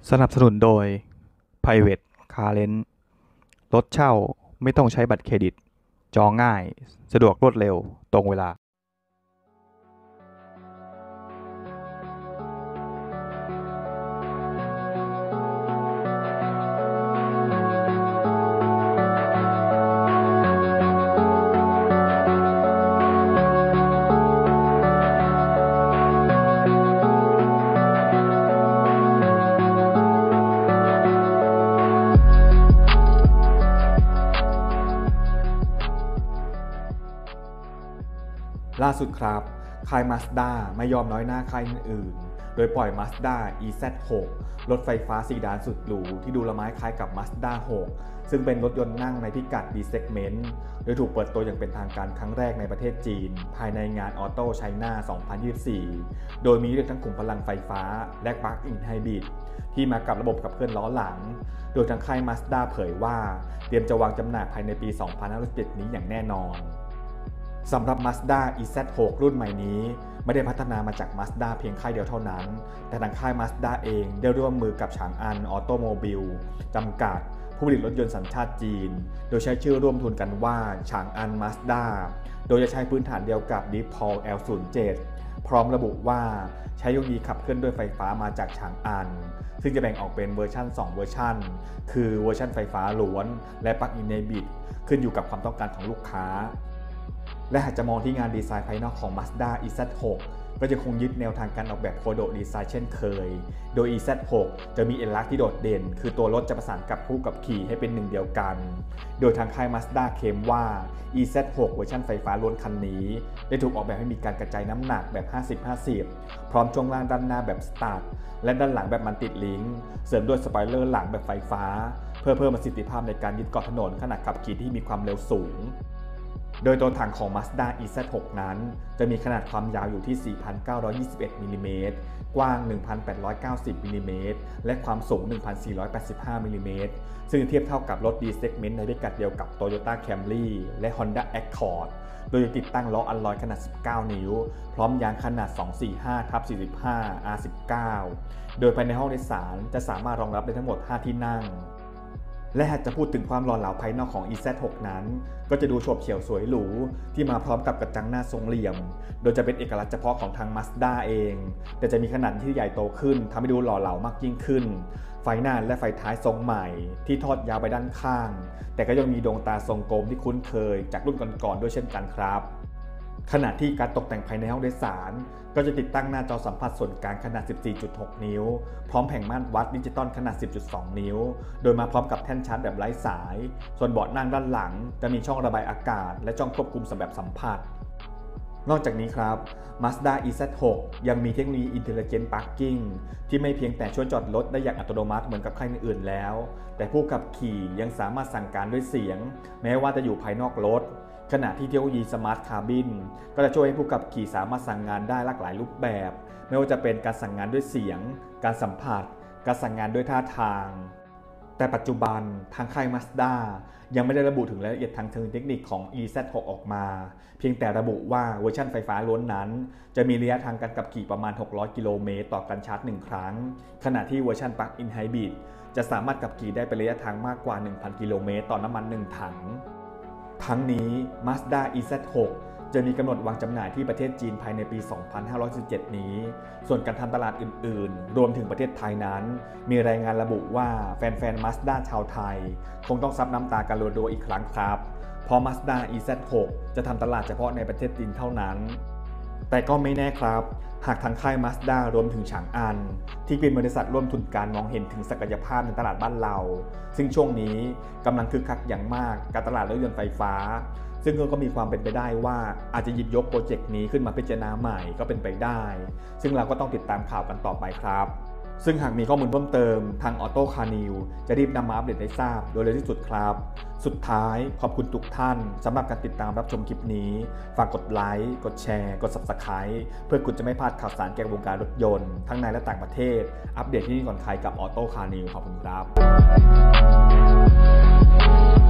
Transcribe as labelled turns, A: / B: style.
A: สนับสนุนโดย Private Car Rent รถเช่าไม่ต้องใช้บัตรเครดิตจองง่ายสะดวกรวดเร็วตรงเวลา
B: ล่าสุดครับค่าย Mazda ไม่ยอมน้อยหน้าค่ายอื่นๆโดยปล่อย Mazda EZ6 รถไฟฟ้าซีดานสุดหรูที่ดูละไม้คล้ายกับ Mazda 6 ซึ่งเป็นรถยนต์นั่งในพิกัด B Segment โดยถูกเปิดตัวอย่างเป็นทางการครั้งแรกในประเทศจีนภายในงาน Auto China 2024 โดยมีเรื่องทั้งขุมพลังไฟฟ้าและ Plug-in Hybrid ที่มากับระบบขับเคลื่อนล้อหลังโดยทางค่าย Mazda เผยว่าเตรียมจะวางจำหน่ายภายในปี 2567 นี้อย่างแน่นอนสำหรับ Mazda EZ6 รุ่นใหม่นี้ไม่ได้พัฒนามาจาก Mazda เพียงค่ายเดียวเท่านั้นแต่ทางค่าย Mazda เองได้ร่วมมือกับฉางอันออโตโมบิลจำกัดผู้ผลิตรถยนต์สัญชาติจีนโดยใช้ชื่อร่วมทุนกันว่าฉางอัน Mazda โดยจะใช้พื้นฐานเดียวกับ Deepal L07 พร้อมระบุว่าใช้เทคโนโลยีขับเคลื่อนด้วยไฟฟ้ามาจากฉางอันซึ่งจะแบ่งออกเป็นเวอร์ชัน2 เวอร์ชันคือเวอร์ชันไฟฟ้าล้วนและ Plug-in Hybrid ขึ้นอยู่กับความต้องการของลูกค้าและหากจะมองที่งานดีไซน์ภายนอกของ Mazda EZ6 ก็จะคงยึดแนวทางการออกแบบโคโดดีไซน์เช่นเคยโดย EZ6 จะมีเอกลักษณ์ที่โดดเด่นคือตัวรถจะประสานกับผู้ขับขี่ให้เป็นหนึ่งเดียวกันโดยทางค่าย Mazda เคลมว่า EZ6 เวอร์ชันไฟฟ้าล้วนคันนี้ได้ถูกออกแบบให้มีการกระจายน้ำหนักแบบ 50-50 พร้อมช่วงล่างด้านหน้าแบบสตาร์ทและด้านหลังแบบมันติดลิงก์เสริมด้วยสปอยเลอร์หลังแบบไฟฟ้าเพื่อเพิ่มประสิทธิภาพในการยึดเกาะถนนขณะขับขี่ที่มีความเร็วสูงโดยตัวถังของ Mazda EZ6 นั้นจะมีขนาดความยาวอยู่ที่ 4,921 มิลลิเมตรกว้าง 1,890 มิลลิเมตรและความสูง 1,485 มิลลิเมตรซึ่งเทียบเท่ากับรถ D Segment ในพิกัดเดียวกับ Toyota Camry และ Honda Accord โดยจะติดตั้งล้ออัลลอยขนาด 19 นิ้วพร้อมยางขนาด 245/45 R19 โดยภายในห้องโดยสารจะสามารถรองรับได้ทั้งหมด 5 ที่นั่งและหากจะพูดถึงความหล่อเหลาภายนอกของ EZ6 นั้นก็จะดูโฉบเฉี่ยวสวยหรูที่มาพร้อมกับกระจังหน้าทรงเหลี่ยมโดยจะเป็นเอกลักษณ์เฉพาะของทาง Mazda เองแต่จะมีขนาดที่ใหญ่โตขึ้นทำให้ดูหล่อเหลามากยิ่งขึ้นไฟหน้าและไฟท้ายทรงใหม่ที่ทอดยาวไปด้านข้างแต่ก็ยังมีดวงตาทรงกลมที่คุ้นเคยจากรุ่นก่อนๆด้วยเช่นกันครับขณะที่การตกแต่งภายในห้องโดยสารก็จะติดตั้งหน้าจอสัมผัสส่วนกลางขนาด 14.6 นิ้วพร้อมแผงม่านวัดดิจิตอลขนาด 10.2 นิ้วโดยมาพร้อมกับแท่นชาร์จแบบไร้สายส่วนเบาะนั่งด้านหลังจะมีช่องระบายอากาศและช่องควบคุมสำหรับสัมผัสนอกจากนี้ครับ Mazda EZ6 ยังมีเทคโนโลยี Intelligent Parking ที่ไม่เพียงแต่ช่วยจอดรถได้อย่างอัตโนมัติเหมือนกับค่ายอื่นๆแล้วแต่ผู้ขับขี่ยังสามารถสั่งการด้วยเสียงแม้ว่าจะอยู่ภายนอกรถขณะที่เทคโนโลยี Smart Cabin ก็จะช่วยให้ผู้ขับขี่สามารถสั่งงานได้หลากหลายรูปแบบไม่ว่าจะเป็นการสั่งงานด้วยเสียงการสัมผัสการสั่งงานด้วยท่าทางแต่ปัจจุบันทางค่าย Mazda ยังไม่ได้ระบุถึงรายละเอียดทางเชิงเทคนิคของ EZ6 ออกมาเพียงแต่ระบุว่าเวอร์ชันไฟฟ้าล้วนนั้นจะมีระยะทางการขับขี่ประมาณ600กิโลเมตรต่อการชาร์จ1ครั้งขณะที่เวอร์ชัน Plug-in Hybrid จะสามารถขับขี่ได้เป็นระยะทางมากกว่า 1,000 กิโลเมตรต่อน้ำมัน1ถังทั้งนี้ Mazda EZ6 จะมีกำหนดวางจำหน่ายที่ประเทศจีนภายในปี 2517 นี้ส่วนการทำตลาดอื่นๆรวมถึงประเทศไทยนั้นมีรายงานระบุว่าแฟนๆ Mazda ชาวไทยคงต้องซับน้ำตากันรัวๆอีกครั้งครับเพราะ Mazda EZ6 จะทำตลาดเฉพาะในประเทศจีนเท่านั้นแต่ก็ไม่แน่ครับหากทางค่าย Mazda รวมถึงฉางอันที่เป็นบริษัทร่วมทุนการมองเห็นถึงศักยภาพในตลาดบ้านเราซึ่งช่วงนี้กำลังคึกคักอย่างมากกับตลาดรถยนต์ไฟฟ้าซึ่งก็มีความเป็นไปได้ว่าอาจจะหยิบยกโปรเจกต์นี้ขึ้นมาพิจารณาใหม่ก็เป็นไปได้ซึ่งเราก็ต้องติดตามข่าวกันต่อไปครับซึ่งหากมีข้อมูลเพิ่มเติมทาง Auto Car News จะรีบนำมาอัปเดตให้ทราบโดยเร็วที่สุดครับสุดท้ายขอบคุณทุกท่านสำหรับการติดตามรับชมคลิปนี้ฝากกดไลค์กดแชร์กด Subscribe เพื่อคุณจะไม่พลาดข่าวสารเกี่ยวกับวงการรถยนต์ทั้งในและต่างประเทศอัปเดตที่นี่ก่อนใครกับ Auto Car News ขอบคุณครับ